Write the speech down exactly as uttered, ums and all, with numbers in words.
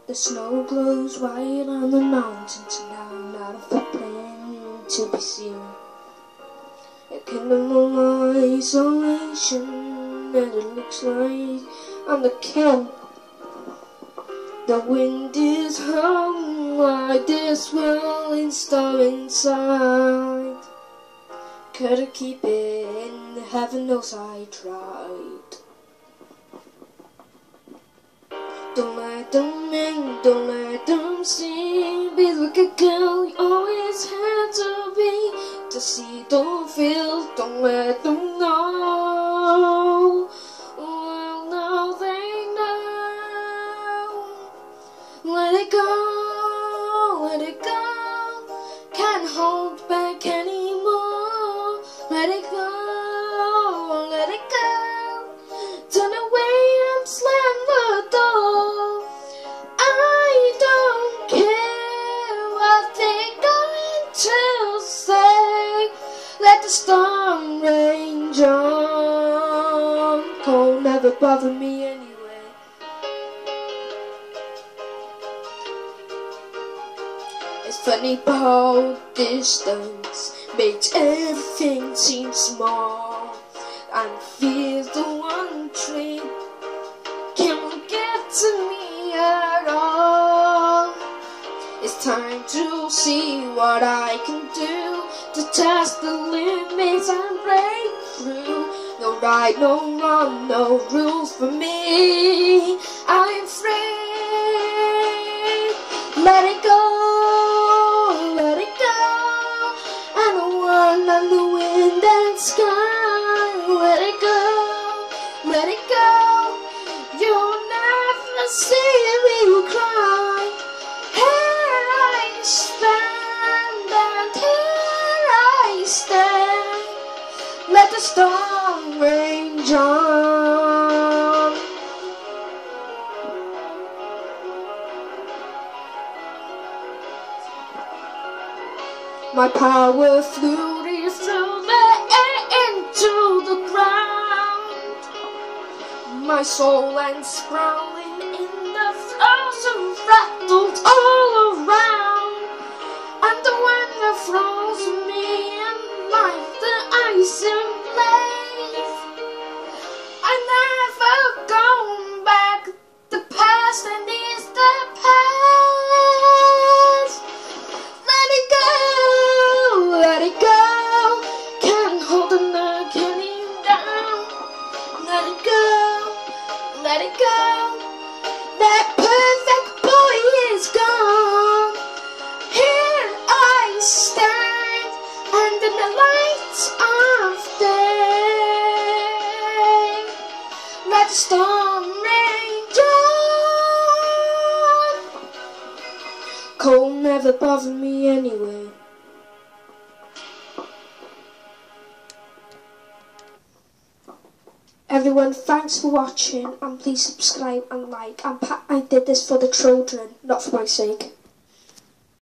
The snow glows white on the mountains, and now not a footprint to be seen. A kingdom of isolation, and it looks like I'm the king. The wind is hung like this whirling storm inside. Couldn't keep it in, heaven knows I tried. Don't let them in, don't let them see. Be like a girl you always had to be. To see, don't feel, don't let them know. Well, now they know. Let it go, let it go. Can't hold back anymore. Let it go, let it go. Turn away and slam the door. I don't care what they're going to say. Let the storm rage on. Cold never bother me anyway. It's funny how distance makes everything seem small, and fear's the one trait can't get to me at all. It's time to see what I can do to test the limits and break through. No right, no wrong, no rules for me. I'm free. Let it go. On the wind and sky, let it go, let it go. You'll never see me cry. Here I stand, and here I stand. Let the storm rage on. My power flew through the air into the ground. My soul went sprawling in the frozen rattled all around. And the wind froze me and like the ice in place. I never gone back. The past and is the past. Let it go, let it go. Let it go. That perfect boy is gone. Here I stand under the lights of day. Let the storm rage on. Cold never bothered me anyway. Everyone, thanks for watching, and please subscribe and like. And I did this for the children, not for my sake.